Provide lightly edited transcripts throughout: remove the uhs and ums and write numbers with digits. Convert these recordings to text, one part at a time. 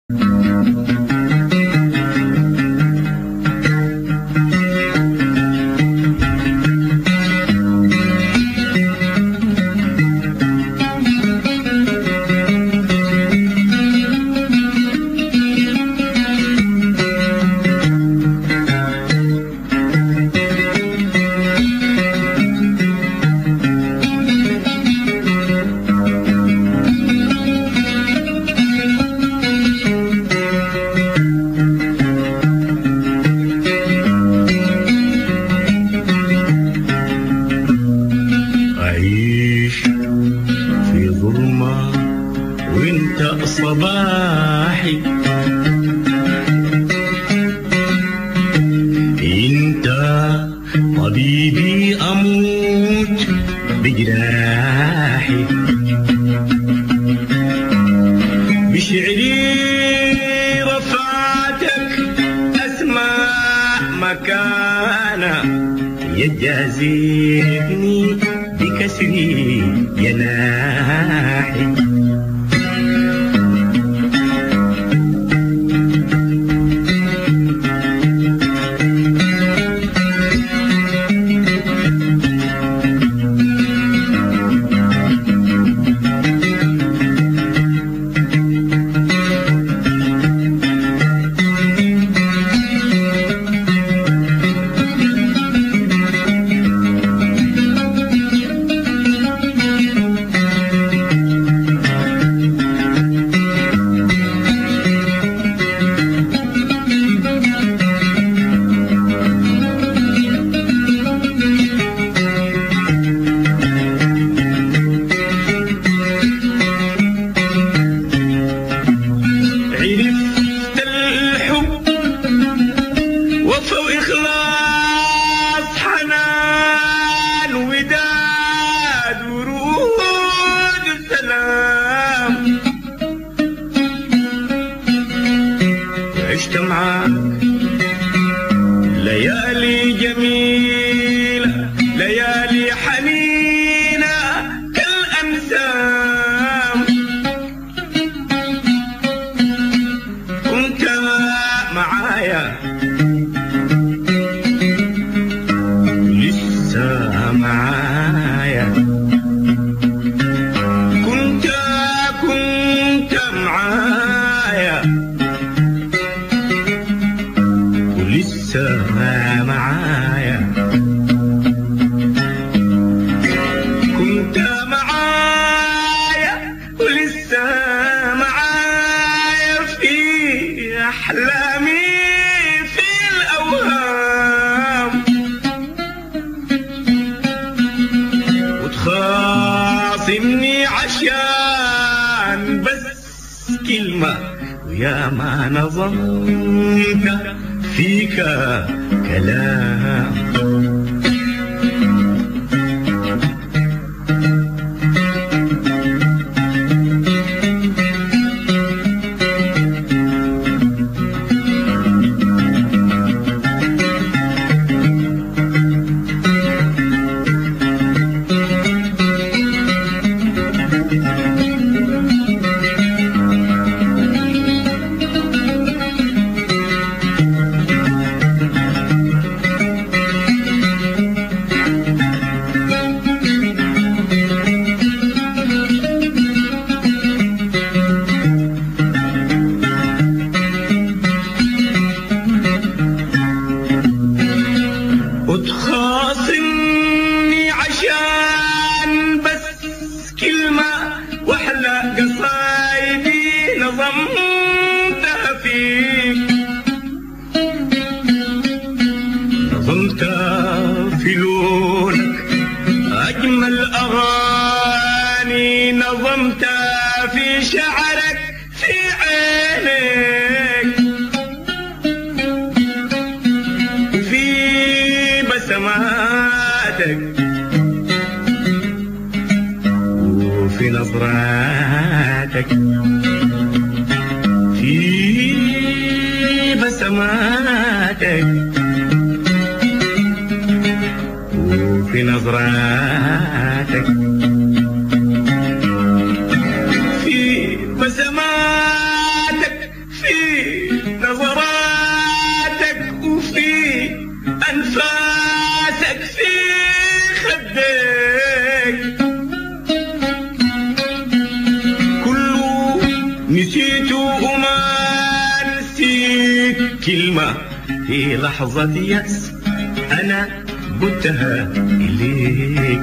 صباحي انت طبيبي اموت بجراحي بشعري رفعتك اسمع مكانه يجازيني بكسري جناحي عشت معاك ليالي جميلة ليالي حنينة كالأنسام كنت معايا لسه معايا كنت معايا ولسه معايا كنت معايا ولسه معايا في أحلامي في الأوهام وتخاصمني عشان بس كلمة ويا ما نظمت فيك كلام وتخاصمني عشان بس كلمة واحلى قصايدي نظمتها فيك نظمتها في لونك أجمل أغاني نظمتها في شعرك في عينك بسماتك وفي نظراتك في بسماتك وفي نظراتك في بسماتك في وما نسيت كلمة في لحظة يأس أنا قلتها إليك.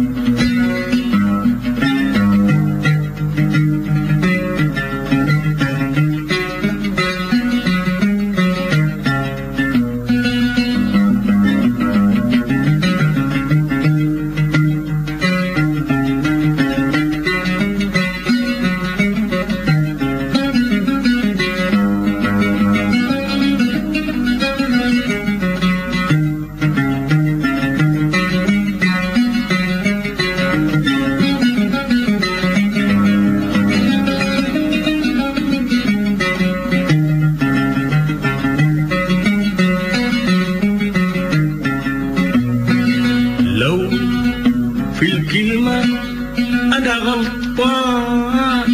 في الكلمة أنا غلطان،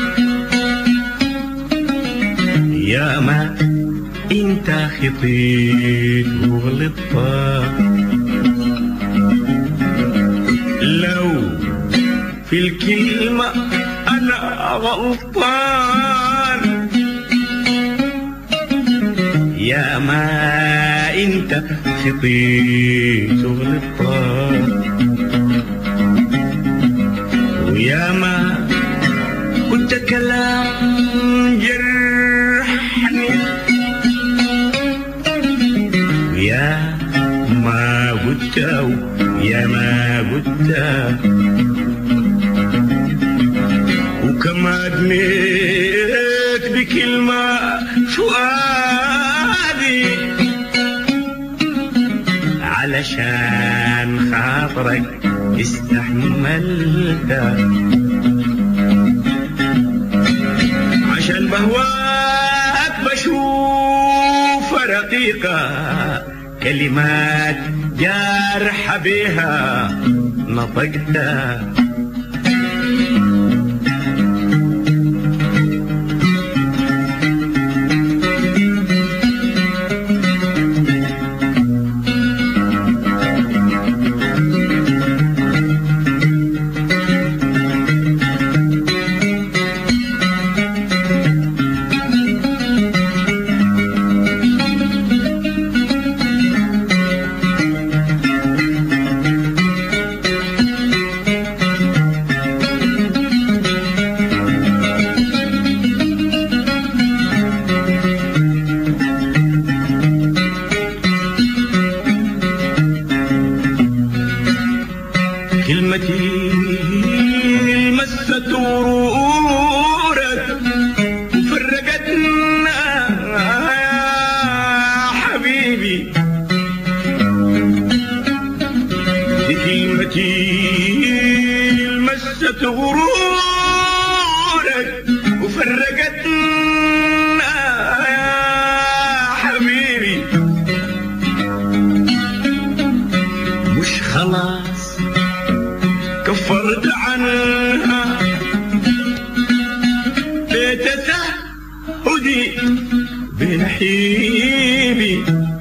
يا ما أنت خطيت وغلطان. لو في الكلمة أنا غلطان، يا ما أنت خطيت وغلطان. ويا ما كنت كلام جرحني، يا ما قلت يا ما قلت، وكما دميت بكلمة فؤادي علشان خاطرك استحملتها، عشان بهواك بشوف رقيقة كلمات جارحة بها نطقتها. كلمتي مست ورورك وفرقتنا يا حبيبي، كلمتي مست ورورك وفرقتنا يا حبيبي. مش خلاص كفرت عنها بتسهدي بنحيبي،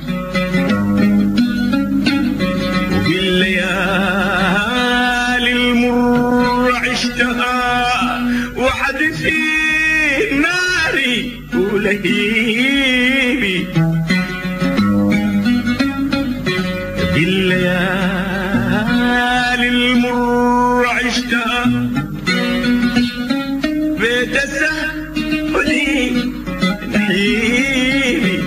وبالليالي المر عشتها وحد في ناري ولهيبي. بالليالي المر عشتها بتسهدي نحيبي،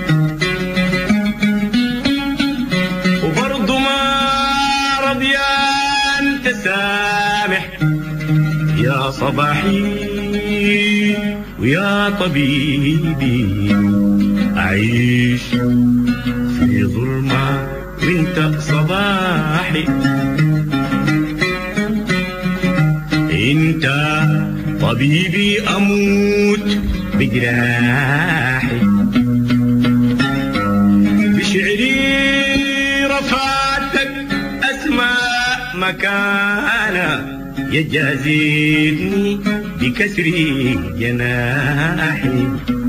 وبرضو ما رضيان تسامح يا صباحي ويا طبيبي. أعيش في ظلمة وانت صباحي، انت طبيبي اموت بجراحي. بشعري رفعتك اسماء مكانه يجازيني بكسر جناحي.